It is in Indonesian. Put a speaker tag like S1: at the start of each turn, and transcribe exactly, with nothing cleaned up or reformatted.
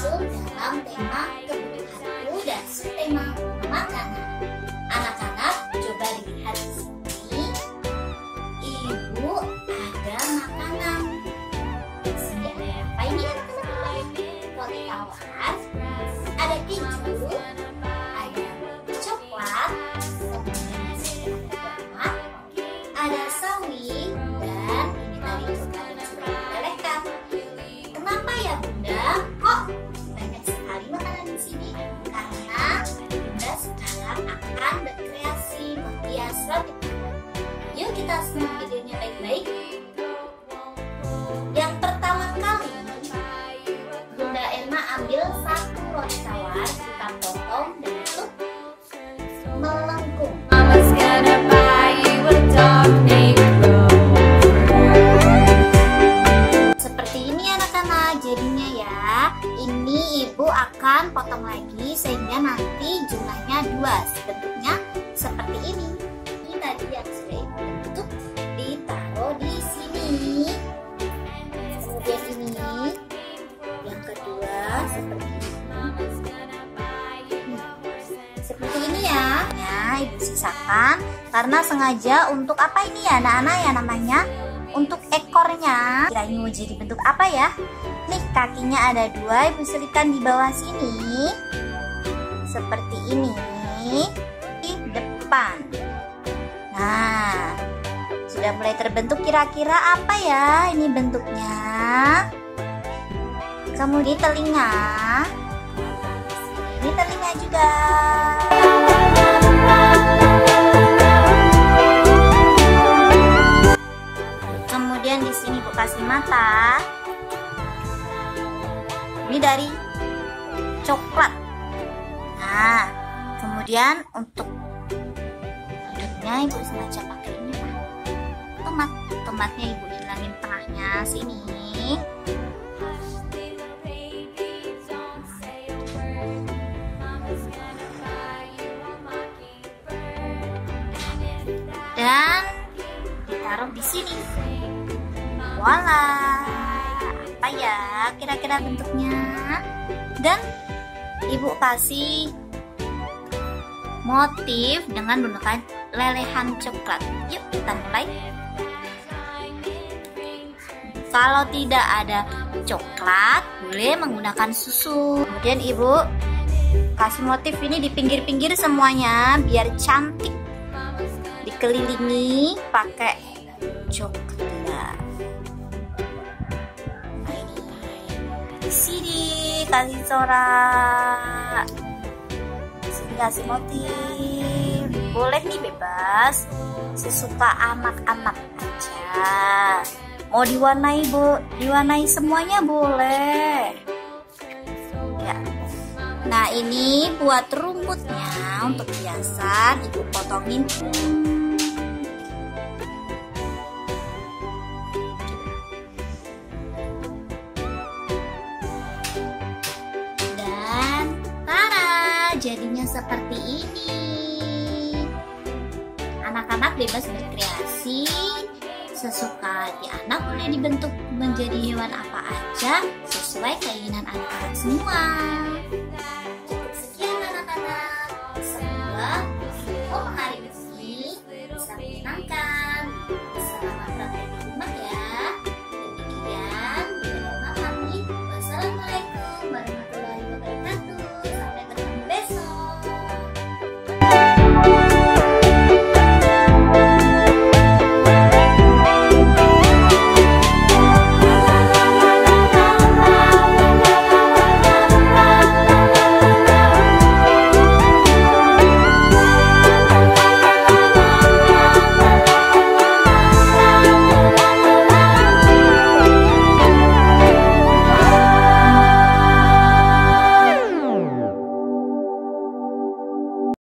S1: masuk dalam tema kebutuhanku dan subtema makanan. Anak-anak, coba dilihat di sini. Ibu ada makanan. Di sini ada apa ini anak-anak? Roti tawar, ada keju, ada coklat, ada sawi, dan ini tadi coklat yang sudah dilelehkan. Kenapa ya Bunda? Kok banyak sekali makanan di sini? Karena Bunda sekarang akan berkreasi menghias roti. Yuk kita simak videonya baik-baik. Yang pertama kali, Bunda Emma ambil satu roti tawar, kita potong bentuk melengkung. Seperti ini anak-anak jadinya ya. Ini ibu akan potong lagi sehingga nanti jumlahnya dua. Bentuknya seperti ini. Ini tadi yang sudah ibu bentuk ditaruh di sini. Kemudian ini yang kedua seperti ini. Seperti ini ya. Ya, ibu sisakan karena sengaja untuk apa ini ya anak-anak ya namanya? Untuk ekornya. Kirain mau jadi bentuk apa ya? Nih kakinya ada dua, ibu selipkan di bawah sini. Seperti ini. Di depan. Nah, sudah mulai terbentuk kira-kira apa ya ini bentuknya? Kemudian telinga. Ini telinga juga. Kemudian di sini ibu kasih mata. Ini dari coklat. Nah, kemudian untuk hidungnya ibu sengaja pakai ini Pak. Tomat. Tomatnya ibu hilangin tengahnya sini. Dan ditaruh di sini. Voila, apa ya kira-kira bentuknya? Dan ibu kasih motif dengan menggunakan lelehan coklat. Yuk kita mulai. Kalau tidak ada coklat, boleh menggunakan susu. Kemudian ibu kasih motif ini di pinggir-pinggir semuanya biar cantik. Dikelilingi pakai coklat. Nah, ini di sini kasih corak, sini kasih motif. Boleh nih bebas, sesuka anak-anak aja. Mau diwarnai bu, diwarnai semuanya boleh. Ya. Nah ini buat rumputnya untuk hiasan, ibu potongin. Jadinya seperti ini. Anak-anak bebas berkreasi sesuka hati anak, boleh dibentuk menjadi hewan apa aja sesuai keinginan anak-anak semua. Cukup sekian anak-anak.